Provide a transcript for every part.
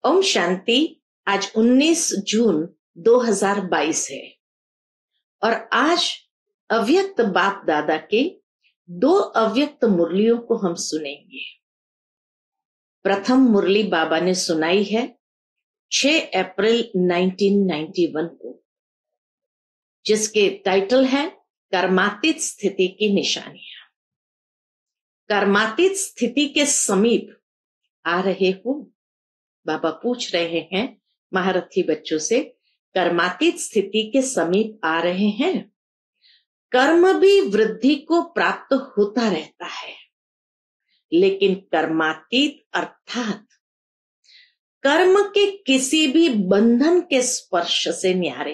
ओम शांति। आज 19 जून 2022 है और आज अव्यक्त बाप दादा के 2 अव्यक्त मुरलियों को हम सुनेंगे। प्रथम मुरली बाबा ने सुनाई है 6 अप्रैल 1991 को, जिसके टाइटल है कर्मातीत स्थिति की निशानियां। कर्मातीत स्थिति के समीप आ रहे हो? बाबा पूछ रहे हैं महारथी बच्चों से, कर्मातीत स्थिति के समीप आ रहे हैं? कर्म भी वृद्धि को प्राप्त होता रहता है, लेकिन कर्मातीत अर्थात कर्म के किसी भी बंधन के स्पर्श से न्यारे,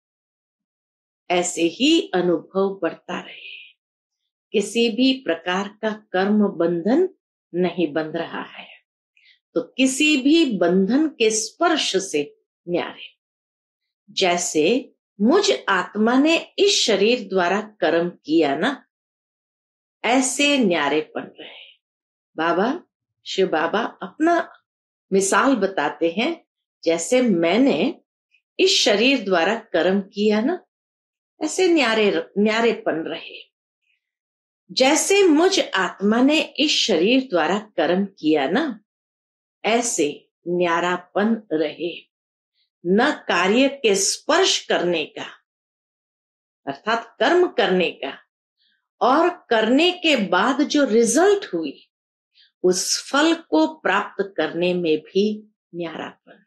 ऐसे ही अनुभव बढ़ता रहे। किसी भी प्रकार का कर्म बंधन नहीं बंध रहा है, तो किसी भी बंधन के स्पर्श से न्यारे। जैसे मुझ आत्मा ने इस शरीर द्वारा कर्म किया ना, ऐसे न्यारेपन रहे। बाबा, शिव बाबा अपना मिसाल बताते हैं, जैसे मैंने इस शरीर द्वारा कर्म किया ना, ऐसे न्यारेपन रहे। जैसे मुझ आत्मा ने इस शरीर द्वारा कर्म किया ना, ऐसे न्यारापन रहे। न कार्य के स्पर्श करने का अर्थात कर्म करने का, और करने के बाद जो रिजल्ट हुई उस फल को प्राप्त करने में भी न्यारापन।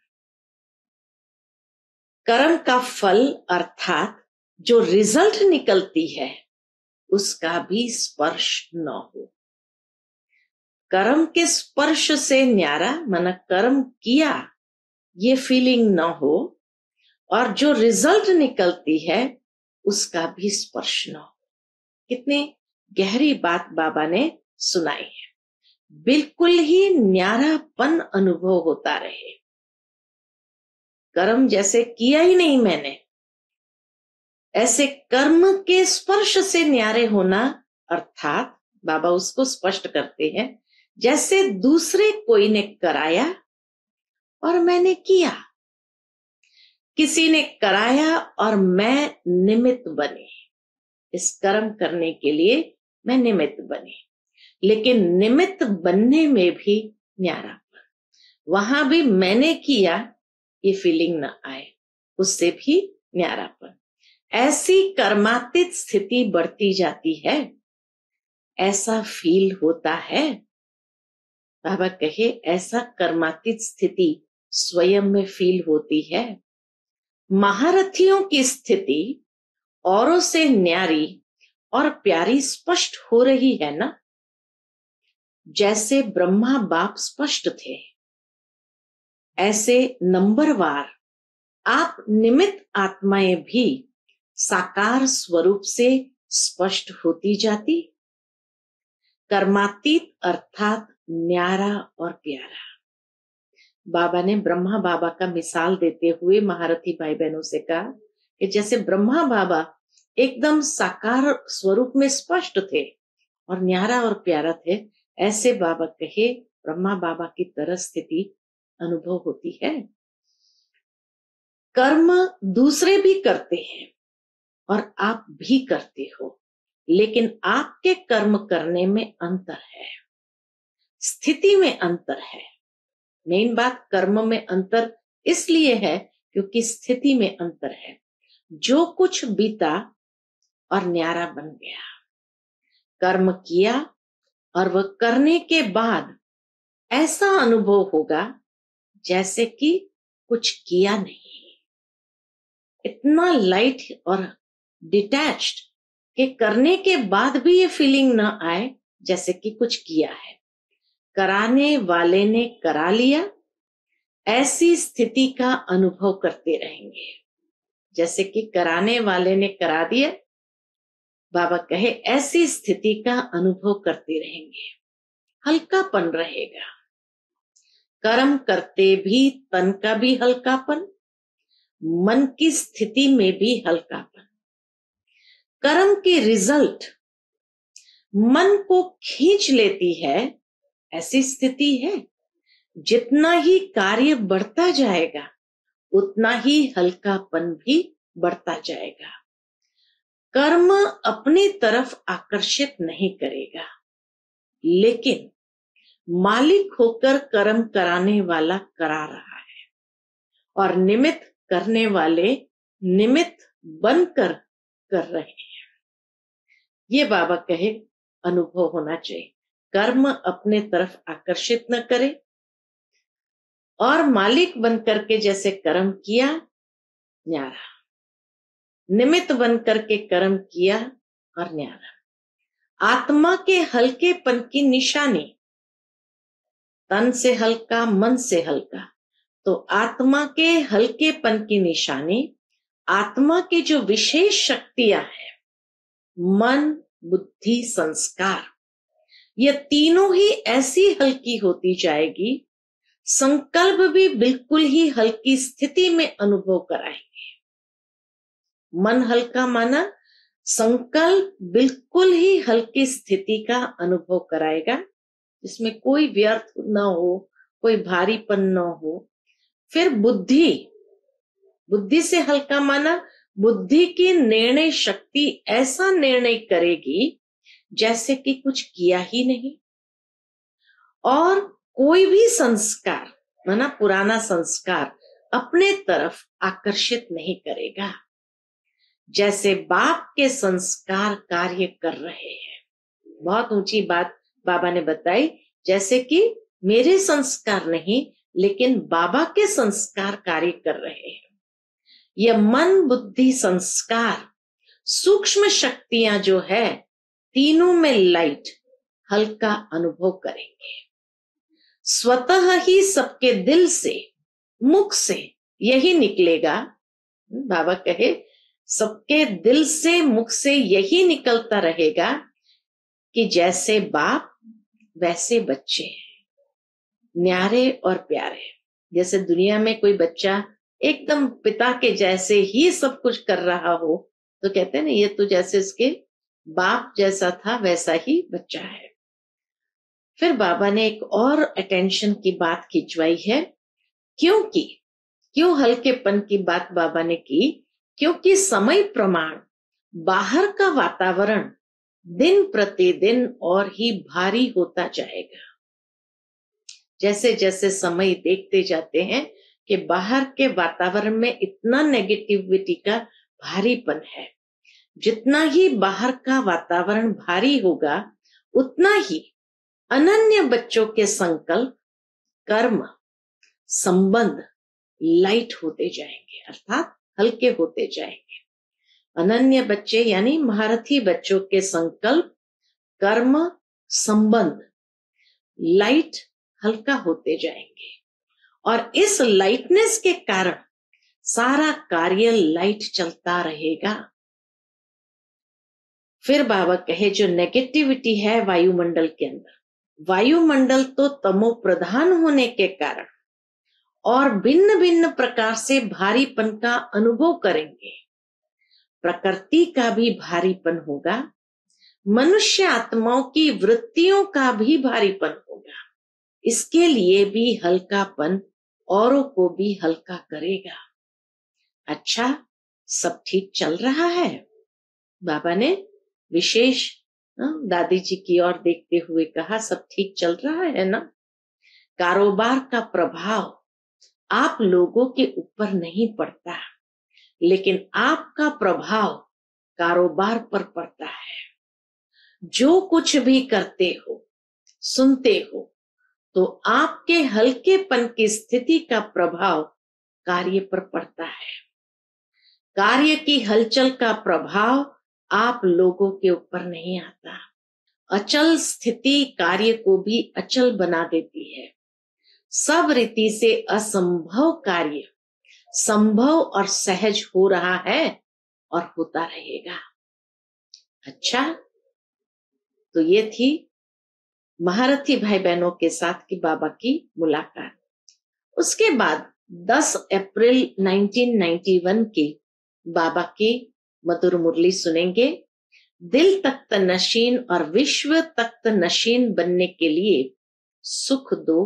कर्म का फल अर्थात जो रिजल्ट निकलती है उसका भी स्पर्श न हो। कर्म के स्पर्श से न्यारा माना कर्म किया ये फीलिंग न हो, और जो रिजल्ट निकलती है उसका भी स्पर्श न हो। कितने गहरी बात बाबा ने सुनाई है। बिल्कुल ही न्यारापन अनुभव होता रहे। कर्म जैसे किया ही नहीं मैंने, ऐसे कर्म के स्पर्श से न्यारे होना अर्थात बाबा उसको स्पष्ट करते हैं, जैसे दूसरे कोई ने कराया और मैंने किया। किसी ने कराया और मैं निमित्त बने। इस कर्म करने के लिए मैं निमित्त बने, लेकिन निमित्त बनने में भी न्यारापन। वहां भी मैंने किया ये फीलिंग न आए, उससे भी न्यारापन। ऐसी कर्मातीत स्थिति बढ़ती जाती है। ऐसा फील होता है। बाबा कहे ऐसा कर्मातीत स्थिति स्वयं में फील होती है। महारथियों की स्थिति औरों से न्यारी और प्यारी स्पष्ट हो रही है ना। जैसे ब्रह्मा बाप स्पष्ट थे, ऐसे नंबरवार आप निमित्त आत्माएं भी साकार स्वरूप से स्पष्ट होती जाती। कर्मातीत अर्थात न्यारा और प्यारा। बाबा ने ब्रह्मा बाबा का मिसाल देते हुए महारथी भाई बहनों से कहा कि जैसे ब्रह्मा बाबा एकदम साकार स्वरूप में स्पष्ट थे और न्यारा और प्यारा थे, ऐसे बाबा कहे ब्रह्मा बाबा की तरह स्थिति अनुभव होती है। कर्म दूसरे भी करते हैं और आप भी करते हो, लेकिन आपके कर्म करने में अंतर है, स्थिति में अंतर है। मेन बात कर्म में अंतर इसलिए है क्योंकि स्थिति में अंतर है। जो कुछ बीता और न्यारा बन गया, कर्म किया और वह करने के बाद ऐसा अनुभव होगा जैसे कि कुछ किया नहीं। इतना लाइट और डिटैच्ड कि करने के बाद भी ये फीलिंग ना आए जैसे कि कुछ किया है। कराने वाले ने करा लिया, ऐसी स्थिति का अनुभव करते रहेंगे। जैसे कि कराने वाले ने करा दिया, बाबा कहे ऐसी स्थिति का अनुभव करते रहेंगे। हल्कापन रहेगा। कर्म करते भी तन का भी हल्कापन, मन की स्थिति में भी हल्कापन। कर्म की रिजल्ट मन को खींच लेती है, ऐसी स्थिति है। जितना ही कार्य बढ़ता जाएगा उतना ही हल्कापन भी बढ़ता जाएगा। कर्म अपनी तरफ आकर्षित नहीं करेगा, लेकिन मालिक होकर कर्म कराने वाला करा रहा है और निमित्त करने वाले निमित्त बनकर कर रहे हैं। ये बाबा कहे अनुभव होना चाहिए। कर्म अपने तरफ आकर्षित न करे और मालिक बनकर के जैसे कर्म किया न्यारा, निमित्त बनकर के कर्म किया और न्यारा। आत्मा के हल्केपन की निशानी, तन से हल्का मन से हल्का, तो आत्मा के हल्केपन की निशानी आत्मा की जो विशेष शक्तियां हैं, मन बुद्धि संस्कार, ये तीनों ही ऐसी हल्की होती जाएगी, संकल्प भी बिल्कुल ही हल्की स्थिति में अनुभव कराएंगे। मन हल्का माना संकल्प बिल्कुल ही हल्की स्थिति का अनुभव कराएगा, जिसमें कोई व्यर्थ न हो, कोई भारीपन न हो। फिर बुद्धि, बुद्धि से हल्का माना बुद्धि की निर्णय शक्ति ऐसा निर्णय करेगी जैसे कि कुछ किया ही नहीं। और कोई भी संस्कार माना पुराना संस्कार अपने तरफ आकर्षित नहीं करेगा, जैसे बाप के संस्कार कार्य कर रहे हैं। बहुत ऊंची बात बाबा ने बताई, जैसे कि मेरे संस्कार नहीं लेकिन बाबा के संस्कार कार्य कर रहे हैं। यह मन बुद्धि संस्कार सूक्ष्म शक्तियां जो है, तीनों में लाइट हल्का अनुभव करेंगे। स्वतः ही सबके दिल से मुख से यही निकलेगा। बाबा कहे सबके दिल से मुख से यही निकलता रहेगा कि जैसे बाप वैसे बच्चे हैं, न्यारे और प्यारे। जैसे दुनिया में कोई बच्चा एकदम पिता के जैसे ही सब कुछ कर रहा हो तो कहते हैं ना, ये तो जैसे इसके बाप जैसा था वैसा ही बच्चा है। फिर बाबा ने एक और अटेंशन की बात खिंचवाई है। क्यों हल्केपन की बात बाबा ने की? क्योंकि समय प्रमाण बाहर का वातावरण दिन प्रतिदिन और ही भारी होता जाएगा। जैसे जैसे समय देखते जाते हैं कि बाहर के वातावरण में इतना नेगेटिविटी का भारीपन है, जितना ही बाहर का वातावरण भारी होगा उतना ही अनन्य बच्चों के संकल्प कर्म संबंध लाइट होते जाएंगे, अर्थात हल्के होते जाएंगे। अनन्य बच्चे यानी महारथी बच्चों के संकल्प कर्म संबंध लाइट हल्का होते जाएंगे और इस लाइटनेस के कारण सारा कार्य लाइट चलता रहेगा। फिर बाबा कहे जो नेगेटिविटी है वायुमंडल के अंदर, वायुमंडल तो तमो प्रधान होने के कारण और भिन्न भिन्न प्रकार से भारीपन का अनुभव करेंगे। प्रकृति का भी भारीपन होगा, मनुष्य आत्माओं की वृत्तियों का भी भारीपन होगा। इसके लिए भी हल्कापन औरों को भी हल्का करेगा। अच्छा, सब ठीक चल रहा है? बाबा ने विशेष दादी जी की ओर देखते हुए कहा, सब ठीक चल रहा है ना? कारोबार का प्रभाव आप लोगों के ऊपर नहीं पड़ता, लेकिन आपका प्रभाव कारोबार पर पड़ता है। जो कुछ भी करते हो सुनते हो तो आपके हल्केपन की स्थिति का प्रभाव कार्य पर पड़ता है। कार्य की हलचल का प्रभाव आप लोगों के ऊपर नहीं आता। अचल स्थिति कार्य को भी अचल बना देती है। सब रीति से असंभव कार्य संभव और सहज हो रहा है और होता रहेगा। अच्छा, तो ये थी महारथी भाई बहनों के साथ की बाबा की मुलाकात। उसके बाद 10 अप्रैल 1991 की बाबा की मधुर मुरली सुनेंगे। दिल तख्त नशीन और विश्व तख्त नशीन बनने के लिए सुख दो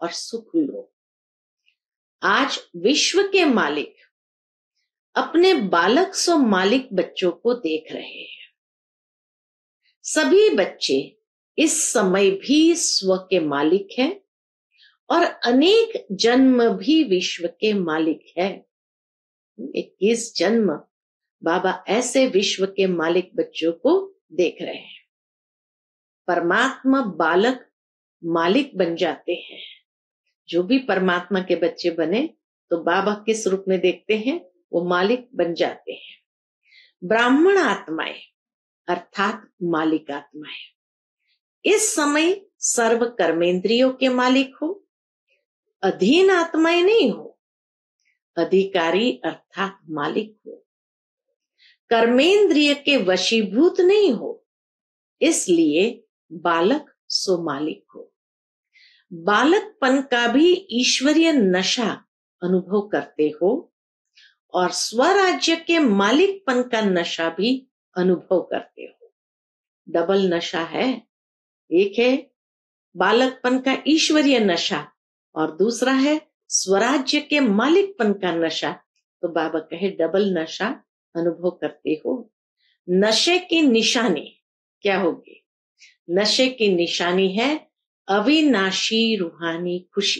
और सुख लो। आज विश्व के मालिक अपने बालक सो मालिक बच्चों को देख रहे हैं। सभी बच्चे इस समय भी स्व के मालिक हैं और अनेक जन्म भी विश्व के मालिक है। 21 जन्म बाबा ऐसे विश्व के मालिक बच्चों को देख रहे हैं। परमात्मा बालक मालिक बन जाते हैं। जो भी परमात्मा के बच्चे बने तो बाबा किस रूप में देखते हैं? वो मालिक बन जाते हैं। ब्राह्मण आत्माएं अर्थात मालिक आत्माएं इस समय सर्व कर्मेंद्रियों के मालिक हो, अधीन आत्माएं नहीं हो, अधिकारी अर्थात मालिक हो, कर्मेंद्रिय के वशीभूत नहीं हो, इसलिए बालक सो मालिक हो। बालकपन का भी ईश्वरीय नशा अनुभव करते हो और स्वराज्य के मालिकपन का नशा भी अनुभव करते हो। डबल नशा है। एक है बालकपन का ईश्वरीय नशा और दूसरा है स्वराज्य के मालिकपन का नशा। तो बाबा कहे डबल नशा अनुभव करते हो। नशे की निशानी क्या होगी? नशे की निशानी है अविनाशी रूहानी खुशी।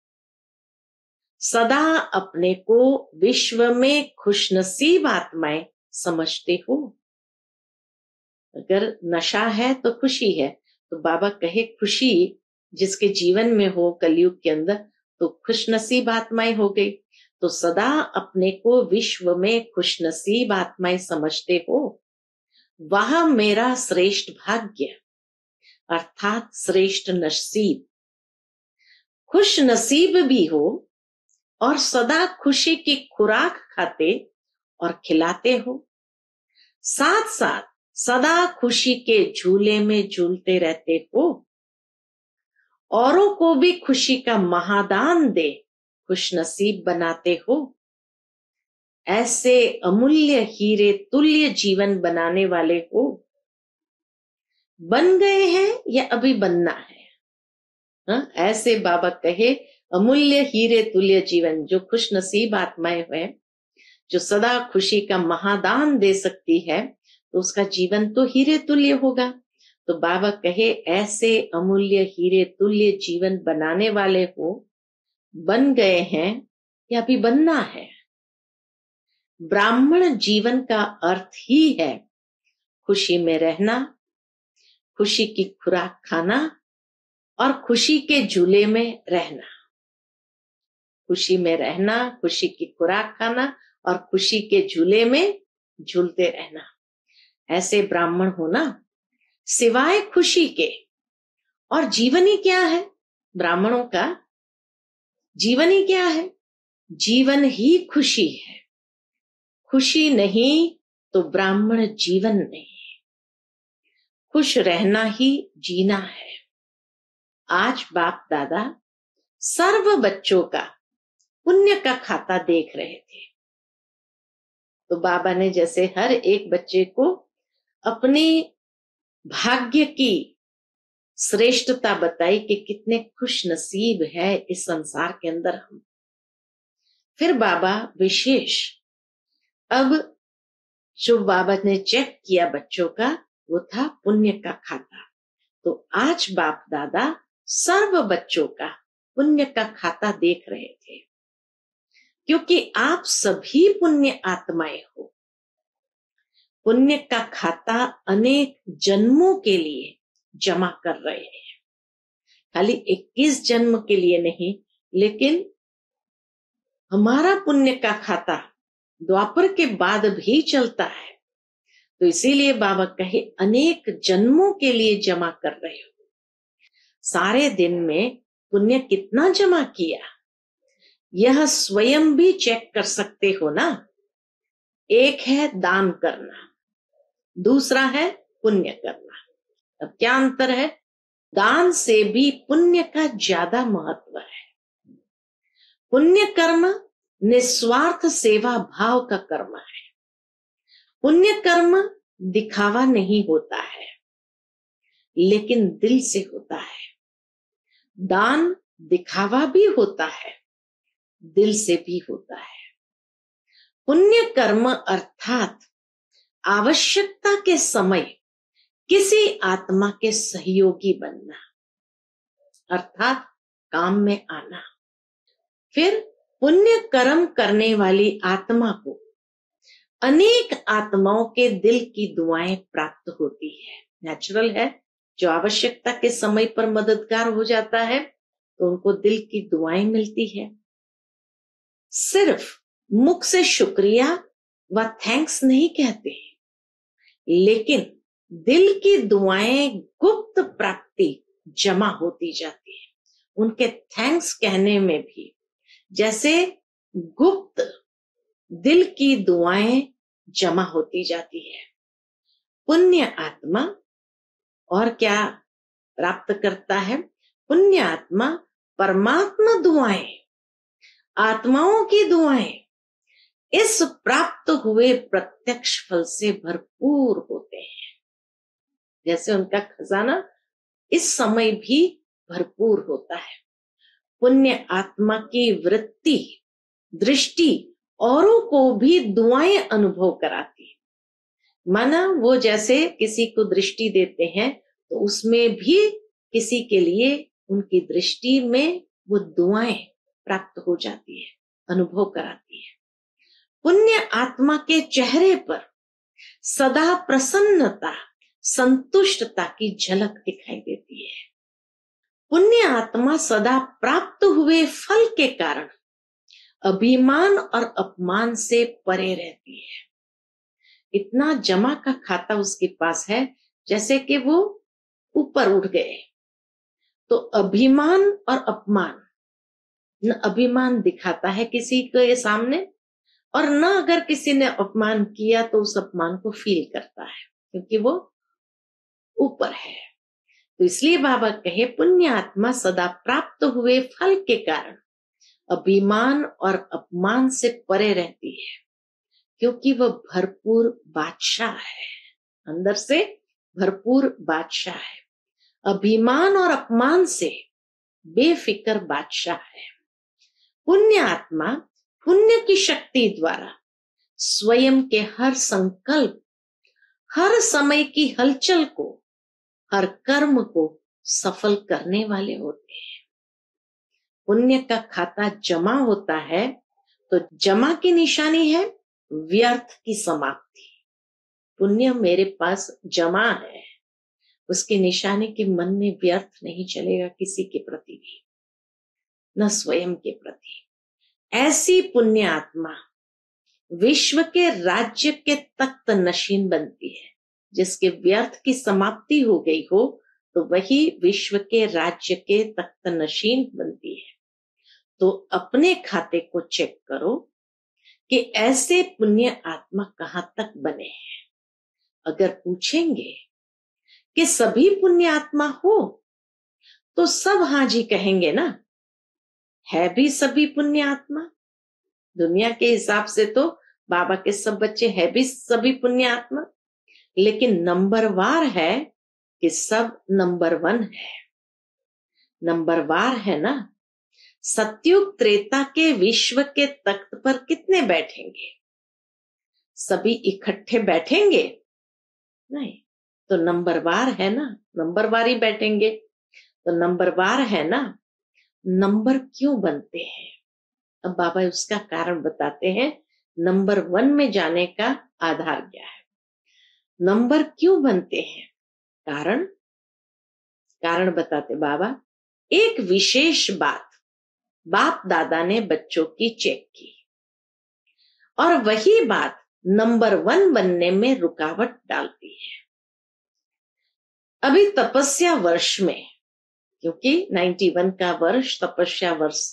सदा अपने को विश्व में खुशनसीब आत्माएं समझते हो। अगर नशा है तो खुशी है, तो बाबा कहे खुशी जिसके जीवन में हो कलयुग के अंदर तो खुशनसीब आत्माएं हो गई। तो सदा अपने को विश्व में खुशनसीब आत्माएं समझते हो। वह मेरा श्रेष्ठ भाग्य अर्थात श्रेष्ठ नसीब। खुश नसीब भी हो और सदा खुशी की खुराक खाते और खिलाते हो, साथ साथ सदा खुशी के झूले में झूलते रहते हो। औरों को भी खुशी का महादान दे खुश नसीब बनाते हो। ऐसे अमूल्य हीरे तुल्य जीवन बनाने वाले हो। बन गए हैं या अभी बनना है? ऐसे बाबा कहे अमूल्य हीरे तुल्य जीवन, जो खुश नसीब आत्माएं हैं, जो सदा खुशी का महादान दे सकती है, तो उसका जीवन तो हीरे तुल्य होगा। तो बाबा कहे ऐसे अमूल्य हीरे तुल्य जीवन बनाने वाले हो। बन गए हैं या अभी बनना है? ब्राह्मण जीवन का अर्थ ही है खुशी में रहना, खुशी की खुराक खाना और खुशी के झूले में रहना। खुशी में रहना, खुशी की खुराक खाना और खुशी के झूले में झूलते रहना। ऐसे ब्राह्मण होना सिवाय खुशी के। और जीवन ही क्या है ब्राह्मणों का? जीवन ही क्या है? जीवन ही खुशी है। खुशी नहीं तो ब्राह्मण जीवन नहीं। खुश रहना ही जीना है। आज बाप दादा सर्व बच्चों का पुण्य का खाता देख रहे थे। तो बाबा ने जैसे हर एक बच्चे को अपने भाग्य की श्रेष्ठता बताई कि कितने खुश नसीब है इस संसार के अंदर हम। फिर बाबा विशेष अब जो बाबा ने चेक किया बच्चों का, वो था पुण्य का खाता। तो आज बाप दादा सर्व बच्चों का पुण्य का खाता देख रहे थे, क्योंकि आप सभी पुण्य आत्माएं हो। पुण्य का खाता अनेक जन्मों के लिए जमा कर रहे हैं। खाली 21 जन्म के लिए नहीं, लेकिन हमारा पुण्य का खाता द्वापर के बाद भी चलता है। तो इसीलिए बाबा कहे अनेक जन्मों के लिए जमा कर रहे हो। सारे दिन में पुण्य कितना जमा किया, यह स्वयं भी चेक कर सकते हो ना। एक है दान करना, दूसरा है पुण्य करना। अब क्या अंतर है? दान से भी पुण्य का ज्यादा महत्व है। पुण्य कर्म निस्वार्थ सेवा भाव का कर्म है। पुण्य कर्म दिखावा नहीं होता है, लेकिन दिल से होता है। दान दिखावा भी होता है, दिल से भी होता है। पुण्य कर्म अर्थात आवश्यकता के समय किसी आत्मा के सहयोगी बनना, अर्थात काम में आना। फिर पुण्य कर्म करने वाली आत्मा को अनेक आत्माओं के दिल की दुआएं प्राप्त होती है। नेचुरल है, जो आवश्यकता के समय पर मददगार हो जाता है तो उनको दिल की दुआएं मिलती है। सिर्फ मुख से शुक्रिया व थैंक्स नहीं कहते, लेकिन दिल की दुआएं गुप्त प्राप्ति जमा होती जाती है। उनके थैंक्स कहने में भी जैसे गुप्त दिल की दुआएं जमा होती जाती है। पुण्य आत्मा और क्या प्राप्त करता है? पुण्य आत्मा परमात्मा दुआएं, आत्माओं की दुआएं इस प्राप्त हुए प्रत्यक्ष फल से भरपूर होते हैं। जैसे उनका खजाना इस समय भी भरपूर होता है। पुण्य आत्मा की वृत्ति, दृष्टि औरों को भी दुआएं अनुभव कराती है। माना वो जैसे किसी को दृष्टि देते हैं तो उसमें भी किसी के लिए उनकी दृष्टि में वो दुआएं प्राप्त हो जाती है, अनुभव कराती है। पुण्य आत्मा के चेहरे पर सदा प्रसन्नता, संतुष्टता की झलक दिखाई देती है। पुण्य आत्मा सदा प्राप्त हुए फल के कारण अभिमान और अपमान से परे रहती है। इतना जमा का खाता उसके पास है जैसे कि वो ऊपर उठ गए। तो अभिमान और अपमान, न अभिमान दिखाता है किसी के सामने और न अगर किसी ने अपमान किया तो उस अपमान को फील करता है, क्योंकि वो ऊपर है। तो इसलिए बाबा कहे पुण्य आत्मा सदा प्राप्त हुए फल के कारण अभिमान और अपमान से परे रहती है, क्योंकि वह भरपूर बादशाह है, अंदर से भरपूर बादशाह है। अभिमान और अपमान से बेफिक्र बादशाह है। पुण्य आत्मा पुण्य की शक्ति द्वारा स्वयं के हर संकल्प, हर समय की हलचल को, हर कर्म को सफल करने वाले होते हैं। पुण्य का खाता जमा होता है तो जमा की निशानी है व्यर्थ की समाप्ति। पुण्य मेरे पास जमा है, उसकी निशानी के मन में व्यर्थ नहीं चलेगा किसी के प्रति भी, न स्वयं के प्रति। ऐसी पुण्य आत्मा विश्व के राज्य के तख्त नशीन बनती है। जिसके व्यर्थ की समाप्ति हो गई हो तो वही विश्व के राज्य के तख्त नशीन बनती है। तो अपने खाते को चेक करो कि ऐसे पुण्य आत्मा कहां तक बने हैं। अगर पूछेंगे कि सभी पुण्य आत्मा हो तो सब हाँ जी कहेंगे ना। है भी सभी पुण्य आत्मा, दुनिया के हिसाब से तो बाबा के सब बच्चे है भी सभी पुण्य आत्मा, लेकिन नंबरवार है कि सब नंबर 1 है। नंबरवार है ना। सतयुग त्रेता के विश्व के तख्त पर कितने बैठेंगे? सभी इकट्ठे बैठेंगे? नहीं, तो नंबरवार है ना, नंबरवार ही बैठेंगे। तो नंबरवार है ना। नंबर क्यों बनते हैं? अब बाबा उसका कारण बताते हैं। नंबर 1 में जाने का आधार क्या है? नंबर क्यों बनते हैं? कारण बताते बाबा। एक विशेष बात बाप दादा ने बच्चों की चेक की और वही बात नंबर 1 बनने में रुकावट डालती है। अभी तपस्या वर्ष में, क्योंकि 91 का वर्ष तपस्या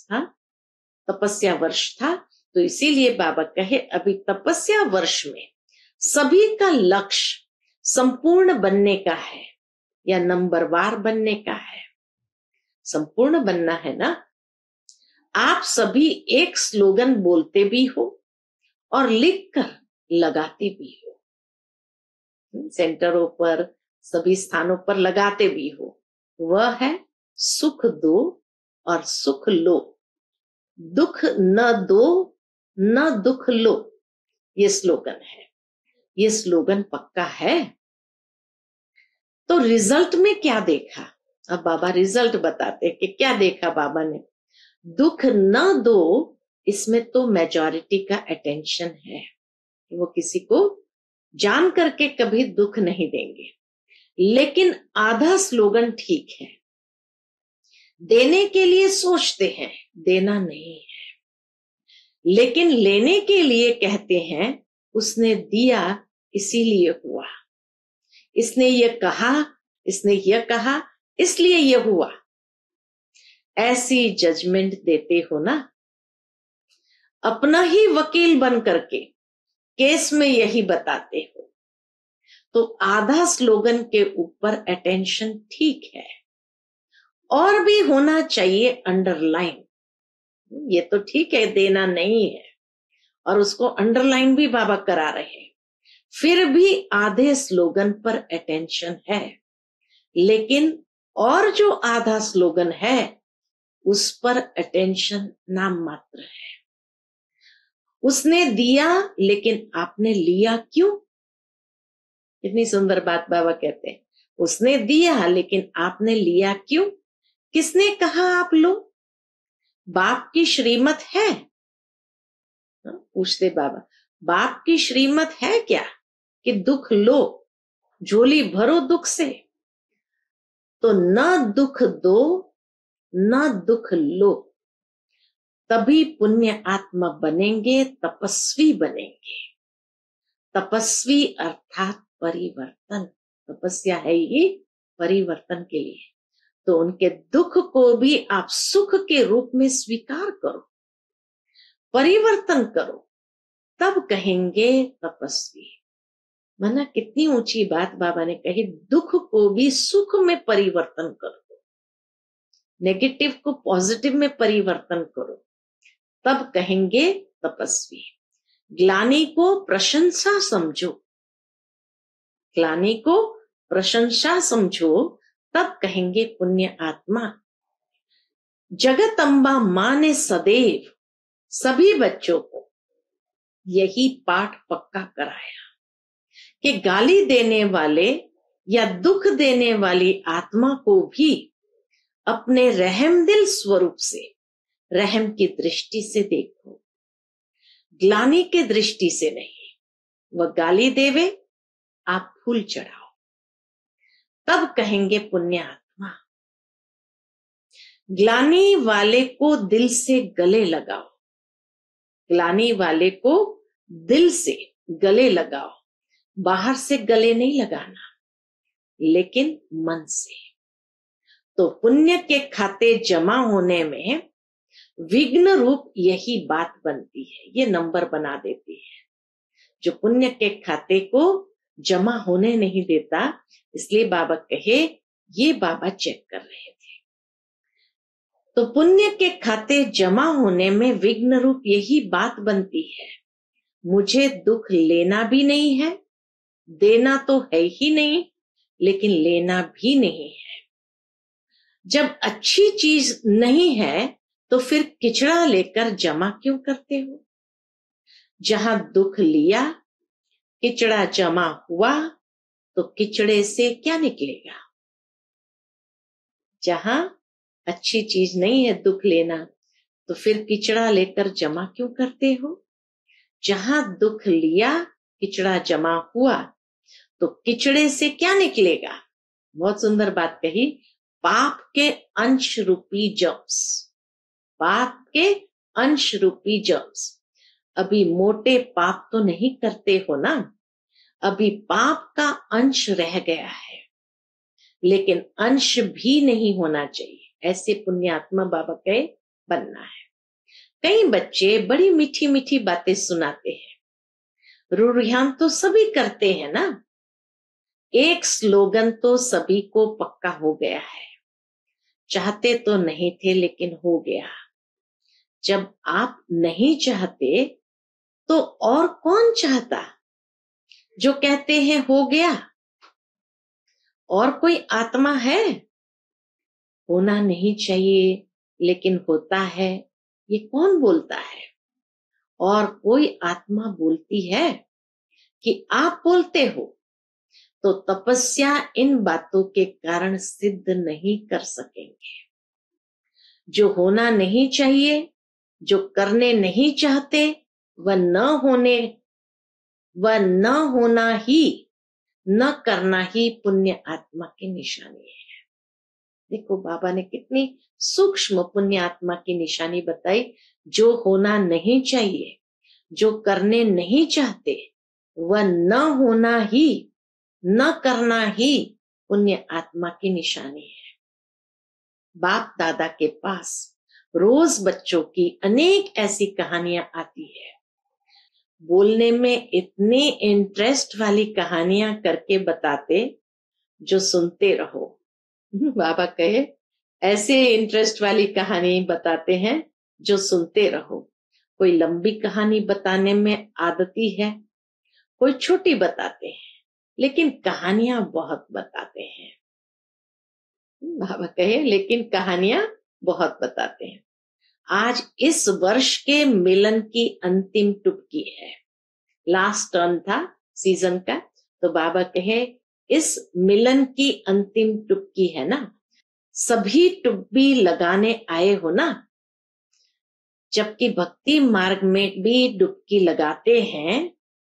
वर्ष था, तो इसीलिए बाबा कहे अभी तपस्या वर्ष में सभी का लक्ष्य संपूर्ण बनने का है या नंबरवार बनने का है? संपूर्ण बनना है ना। आप सभी एक स्लोगन बोलते भी हो और लिखकर लगाते भी हो, सेंटरों पर सभी स्थानों पर लगाते भी हो। वह है सुख दो और सुख लो, दुख न दो न दुख लो, ये स्लोगन है। ये स्लोगन पक्का है। तो रिजल्ट में क्या देखा? अब बाबा रिजल्ट बताते कि क्या देखा बाबा ने। दुख न दो, इसमें तो मेजॉरिटी का अटेंशन है, वो किसी को जान करके कभी दुख नहीं देंगे। लेकिन आधा स्लोगन ठीक है, देने के लिए सोचते हैं, देना नहीं है, लेकिन लेने के लिए कहते हैं उसने दिया इसीलिए हुआ, इसने ये कहा, इसने ये कहा इसलिए ये हुआ। ऐसी जजमेंट देते हो ना, अपना ही वकील बन करके केस में यही बताते हो। तो आधा स्लोगन के ऊपर अटेंशन ठीक है, और भी होना चाहिए अंडरलाइन। ये तो ठीक है, देना नहीं है, और उसको अंडरलाइन भी बाबा करा रहे हैं। फिर भी आधे स्लोगन पर अटेंशन है, लेकिन और जो आधा स्लोगन है उस पर अटेंशन नाम मात्र है। उसने दिया लेकिन आपने लिया क्यों? कितनी सुंदर बात बाबा कहते हैं, उसने दिया लेकिन आपने लिया क्यों? किसने कहा आप लो? बाप की श्रीमत है? पूछते बाबा, बाप की श्रीमत है क्या कि दुख लो, झोली भरो दुख से? तो न दुख दो न दुख लो, तभी पुण्य आत्मा बनेंगे, तपस्वी बनेंगे। तपस्वी अर्थात परिवर्तन। तपस्या है ये परिवर्तन के लिए। तो उनके दुख को भी आप सुख के रूप में स्वीकार करो, परिवर्तन करो, तब कहेंगे तपस्वी। माना कितनी ऊंची बात बाबा ने कही, दुख को भी सुख में परिवर्तन करो, नेगेटिव को पॉजिटिव में परिवर्तन करो, तब कहेंगे तपस्वी। ग्लानि को प्रशंसा समझो, ग्लानि को प्रशंसा समझो, तब कहेंगे पुण्य आत्मा। जगत अम्बा मां ने सदैव सभी बच्चों को यही पाठ पक्का कराया कि गाली देने वाले या दुख देने वाली आत्मा को भी अपने रहमदिल स्वरूप से, रहम की दृष्टि से देखो, ग्लानि की दृष्टि से नहीं। वह गाली देवे, आप फूल चढ़ाओ, तब कहेंगे पुण्य आत्मा। ग्लानि वाले को दिल से गले लगाओ, ग्लानि वाले को दिल से गले लगाओ, बाहर से गले नहीं लगाना, लेकिन मन से। तो पुण्य के खाते जमा होने में विघ्न रूप यही बात बनती है, ये नंबर बना देती है, जो पुण्य के खाते को जमा होने नहीं देता। इसलिए बाबा कहे, ये बाबा चेक कर रहे थे। तो पुण्य के खाते जमा होने में विघ्न रूप यही बात बनती है, मुझे दुख लेना भी नहीं है, देना तो है ही नहीं, लेकिन लेना भी नहीं है। जब अच्छी चीज नहीं है तो फिर किचड़ा लेकर जमा क्यों करते हो? जहां दुख लिया, किचड़ा जमा हुआ, तो किचड़े से क्या निकलेगा? जहां अच्छी चीज नहीं है दुख लेना, तो फिर किचड़ा लेकर जमा क्यों करते हो? जहां दुख लिया, किचड़ा जमा हुआ, तो किचड़े से क्या निकलेगा? बहुत सुंदर बात कही, पाप के अंश रूपी जर्म्स, पाप के अंश रूपी जर्म्स। अभी मोटे पाप तो नहीं करते हो ना, अभी पाप का अंश रह गया है, लेकिन अंश भी नहीं होना चाहिए। ऐसे पुण्यात्मा बाबा कहे बनना है। कई बच्चे बड़ी मीठी मीठी बातें सुनाते हैं, रुझान तो सभी करते हैं ना, एक स्लोगन तो सभी को पक्का हो गया है, चाहते तो नहीं थे लेकिन हो गया। जब आप नहीं चाहते तो और कौन चाहता? जो कहते हैं हो गया, और कोई आत्मा है? होना नहीं चाहिए, लेकिन होता है ये कौन बोलता है? और कोई आत्मा बोलती है कि आप बोलते हो, तो तपस्या इन बातों के कारण सिद्ध नहीं कर सकेंगे। जो होना नहीं चाहिए, जो करने नहीं चाहते, वह न होना ही, न करना ही पुण्य आत्मा की निशानी है। देखो बाबा ने कितनी सूक्ष्म पुण्य आत्मा की निशानी बताई। जो होना नहीं चाहिए, जो करने नहीं चाहते, वह न होना ही, न करना ही पुण्य आत्मा की निशानी है। बाप दादा के पास रोज बच्चों की अनेक ऐसी कहानियां आती है। बोलने में इतनी इंटरेस्ट वाली कहानियां करके बताते जो सुनते रहो। बाबा कहे ऐसे इंटरेस्ट वाली कहानी बताते हैं जो सुनते रहो। कोई लंबी कहानी बताने में आदती है, कोई छोटी बताते हैं, लेकिन कहानियां बहुत बताते हैं। बाबा कहे लेकिन कहानियां बहुत बताते हैं। आज इस वर्ष के मिलन की अंतिम टुपकी है, लास्ट टर्न था सीजन का। तो बाबा कहे इस मिलन की अंतिम टुपकी है ना, सभी टुप्पी लगाने आए हो ना। जबकि भक्ति मार्ग में भी डुबकी लगाते हैं,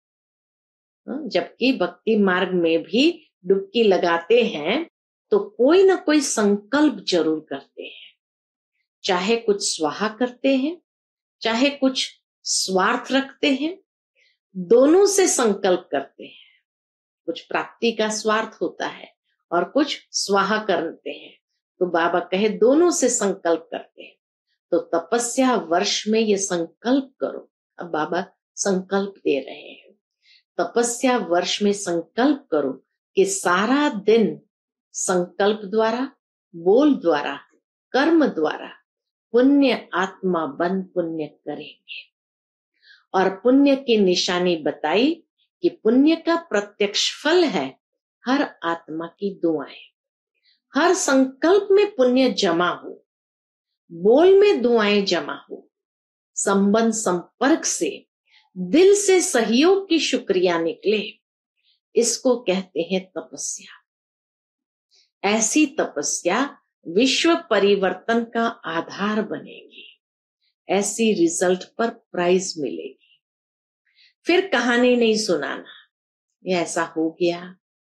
जबकि भक्ति मार्ग में भी डुबकी लगाते हैं, तो कोई ना कोई संकल्प जरूर करते हैं। चाहे कुछ स्वाहा करते हैं, चाहे कुछ स्वार्थ रखते हैं, दोनों से संकल्प करते हैं। कुछ प्राप्ति का स्वार्थ होता है और कुछ स्वाहा करते हैं। तो बाबा कहे दोनों से संकल्प करते हैं। तो तपस्या वर्ष में ये संकल्प करो। अब बाबा संकल्प दे रहे हैं, तपस्या वर्ष में संकल्प करो कि सारा दिन संकल्प द्वारा, बोल द्वारा, कर्म द्वारा पुण्य आत्मा बन पुण्य करेंगे। और पुण्य की निशानी बताई कि पुण्य का प्रत्यक्ष फल है हर आत्मा की दुआएं। हर संकल्प में पुण्य जमा हो, बोल में दुआएं जमा हो, संबंध संपर्क से दिल से सहयोग की शुक्रिया निकले, इसको कहते हैं तपस्या। ऐसी तपस्या विश्व परिवर्तन का आधार बनेगी। ऐसी रिजल्ट पर प्राइज मिलेगी। फिर कहानी नहीं सुनाना, ये ऐसा हो गया।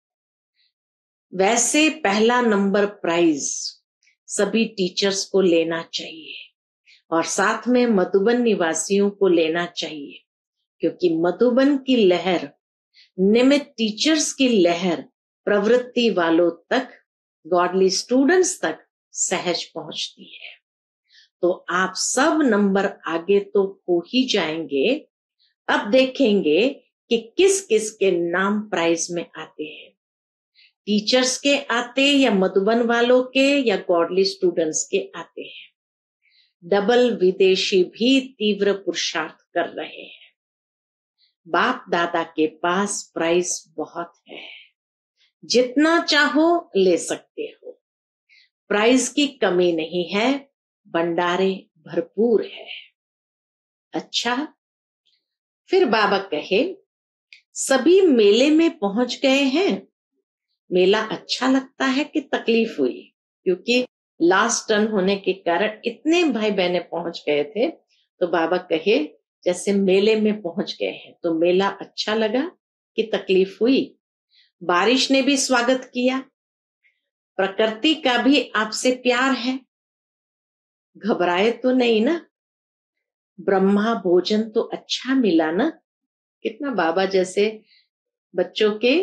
वैसे पहला नंबर प्राइज सभी टीचर्स को लेना चाहिए और साथ में मधुबन निवासियों को लेना चाहिए, क्योंकि मधुबन की लहर, निमित्त टीचर्स की लहर प्रवृत्ति वालों तक, गॉडली स्टूडेंट्स तक सहज पहुंचती है। तो आप सब नंबर आगे तो हो ही जाएंगे। अब देखेंगे कि किस किस के नाम प्राइज में आते हैं। टीचर्स के आते या मधुबन वालों के या गॉडली स्टूडेंट्स के आते हैं। डबल विदेशी भी तीव्र पुरुषार्थ कर रहे हैं। बाप दादा के पास प्राइज बहुत है, जितना चाहो ले सकते हो। प्राइज की कमी नहीं है, भंडारे भरपूर है। अच्छा, फिर बाबा कहे सभी मेले में पहुंच गए हैं। मेला अच्छा लगता है कि तकलीफ हुई? क्योंकि लास्ट टर्न होने के कारण इतने भाई बहने पहुंच गए थे। तो बाबा कहे जैसे मेले में पहुंच गए हैं, तो मेला अच्छा लगा कि तकलीफ हुई? बारिश ने भी स्वागत किया, प्रकृति का भी आपसे प्यार है, घबराए तो नहीं ना? ब्रह्मा भोजन तो अच्छा मिला ना? कितना बाबा जैसे बच्चों के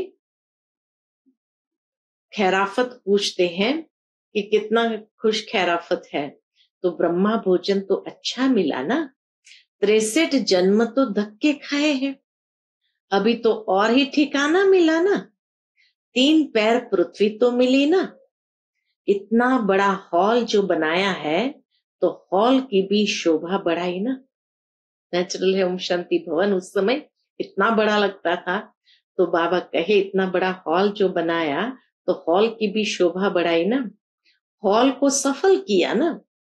खैराफत पूछते हैं कि कितना खुश खैराफत है, तो ब्रह्मा भोजन तो अच्छा मिला ना? 63 जन्म तो धक्के खाए हैं, अभी तो और ही ठिकाना मिला ना? 3 पैर पृथ्वी तो मिली ना? इतना बड़ा हॉल जो बनाया है, तो हॉल की भी शोभा बढ़ाई ना? नेचुरल है ओम शांति भवन उस समय इतना बड़ा लगता था। तो बाबा कहे इतना बड़ा हॉल जो बनाया, तो हॉल की भी शोभा बढ़ाई ना? हॉल को सफल किया ना?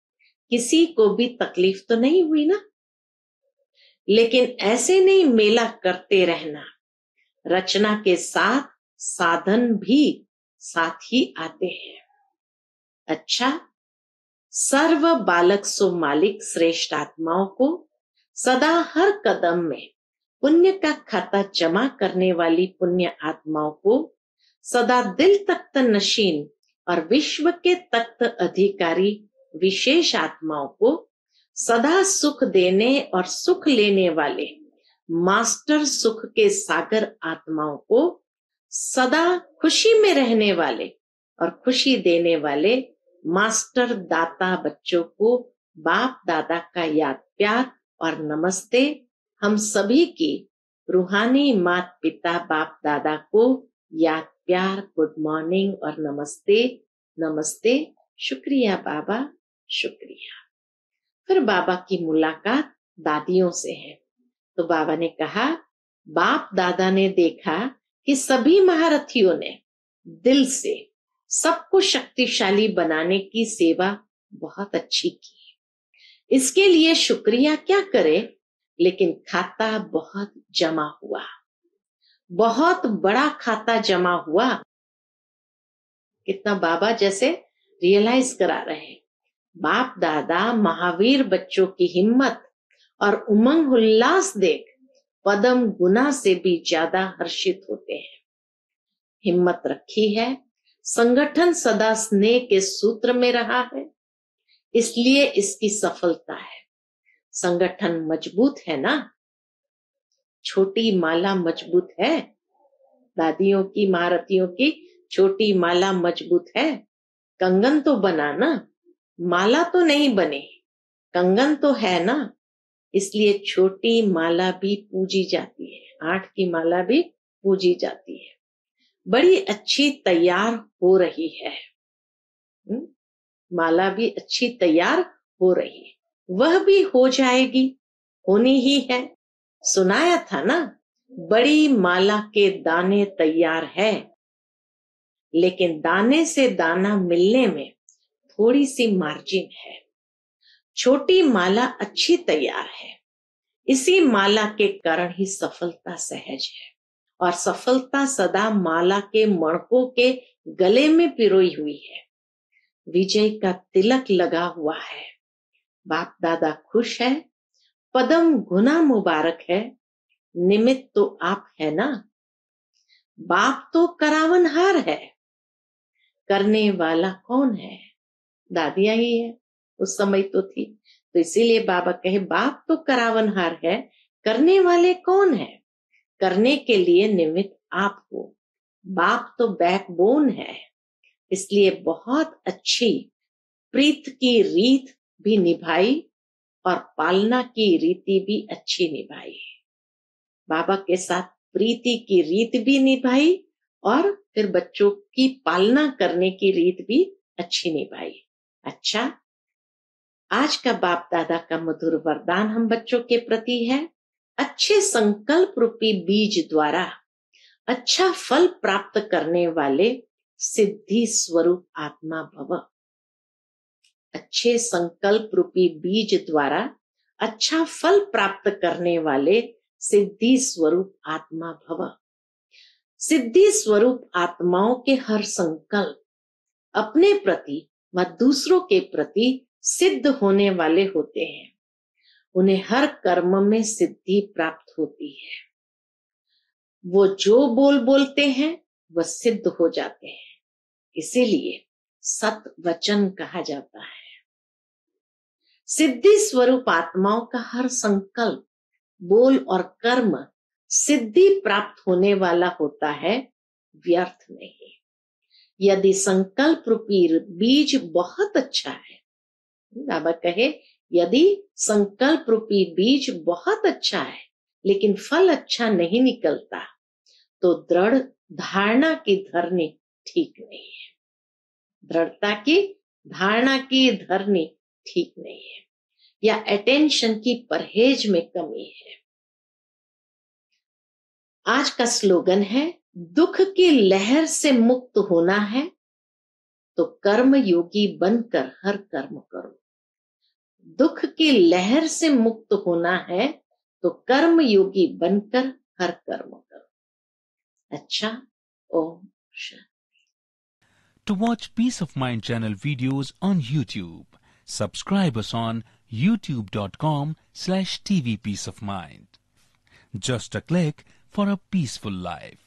किसी को भी तकलीफ तो नहीं हुई ना। लेकिन ऐसे नहीं मेला करते रहना, रचना के साथ साधन भी साथ ही आते हैं। अच्छा, सर्व बालक सो मालिक श्रेष्ठ आत्माओं को सदा हर कदम में पुण्य का खाता जमा करने वाली पुण्य आत्माओं को सदा दिल तख्त नशीन और विश्व के तख्त अधिकारी विशेष आत्माओं को सदा सुख देने और सुख लेने वाले मास्टर सुख के सागर आत्माओं को सदा खुशी में रहने वाले और खुशी देने वाले मास्टर दाता बच्चों को बाप दादा का याद प्यार और नमस्ते। हम सभी की रूहानी माता पिता बाप दादा को याद प्यार, गुड मॉर्निंग और नमस्ते। नमस्ते, शुक्रिया बाबा, शुक्रिया। फिर बाबा की मुलाकात दादियों से है। तो बाबा ने कहा, बाप दादा ने देखा कि सभी महारथियों ने दिल से सबको शक्तिशाली बनाने की सेवा बहुत अच्छी की। इसके लिए शुक्रिया क्या करे, लेकिन खाता बहुत जमा हुआ, बहुत बड़ा खाता जमा हुआ। कितना बाबा जैसे रियलाइज करा रहे हैं। बाप दादा महावीर बच्चों की हिम्मत और उमंग उल्लास देख पदम गुना से भी ज्यादा हर्षित होते हैं। हिम्मत रखी है, संगठन सदा स्नेह के सूत्र में रहा है, इसलिए इसकी सफलता है। संगठन मजबूत है ना, छोटी माला मजबूत है। दादियों की महारथियों की छोटी माला मजबूत है। कंगन तो बना ना, माला तो नहीं बने, कंगन तो है ना। इसलिए छोटी माला भी पूजी जाती है, 8 की माला भी पूजी जाती है। बड़ी अच्छी तैयार हो रही है, माला भी अच्छी तैयार हो रही है, वह भी हो जाएगी, होनी ही है। सुनाया था ना, बड़ी माला के दाने तैयार है, लेकिन दाने से दाना मिलने में थोड़ी सी मार्जिन है। छोटी माला अच्छी तैयार है, इसी माला के कारण ही सफलता सहज है। और सफलता सदा माला के मणकों के गले में पिरोई हुई है, विजय का तिलक लगा हुआ है। बाप दादा खुश है, पदम गुना मुबारक है, निमित्त तो आप है ना। बाप तो करावनहार है, करने वाला कौन है? दादियां ही है, उस समय तो थी। तो इसीलिए बाबा कहे, बाप तो करावनहार है, करने वाले कौन है? करने के लिए निमित्त आप हो। बाप तो बैकबोन है, इसलिए बहुत अच्छी प्रीत की रीत भी निभाई और पालना की रीति भी अच्छी निभाई। बाबा के साथ प्रीति की रीत भी निभाई और फिर बच्चों की पालना करने की रीत भी अच्छी निभाई। अच्छा, आज का बाप दादा का मधुर वरदान हम बच्चों के प्रति है, अच्छे संकल्प रूपी बीज द्वारा अच्छा फल प्राप्त करने वाले सिद्धि स्वरूप आत्मा भव। अच्छे संकल्प रूपी बीज द्वारा अच्छा फल प्राप्त करने वाले सिद्धि स्वरूप आत्मा भव। सिद्धि स्वरूप आत्माओं के हर संकल्प अपने प्रति व दूसरों के प्रति सिद्ध होने वाले होते हैं। उन्हें हर कर्म में सिद्धि प्राप्त होती है। वो जो बोलते हैं वह सिद्ध हो जाते हैं, इसीलिए सत वचन कहा जाता है। सिद्धि स्वरूप आत्माओं का हर संकल्प, बोल और कर्म सिद्धि प्राप्त होने वाला होता है, व्यर्थ नहीं। यदि संकल्प रूपी बीज बहुत अच्छा है, बाबा कहे, यदि संकल्प रूपी बीज बहुत अच्छा है लेकिन फल अच्छा नहीं निकलता, तो दृढ़ धारणा की धरनी ठीक नहीं है। दृढ़ता की धारणा की धरनी ठीक नहीं है, या अटेंशन की परहेज में कमी है। आज का स्लोगन है, दुख की लहर से मुक्त होना है तो कर्म योगी बनकर हर कर्म करो। दुख की लहर से मुक्त होना है तो कर्म योगी बनकर हर कर्म करो। अच्छा, Om Shanti. To watch Peace of Mind channel videos on YouTube, subscribe us on youtube.com/tvpeaceofmind. Just a click for a peaceful life.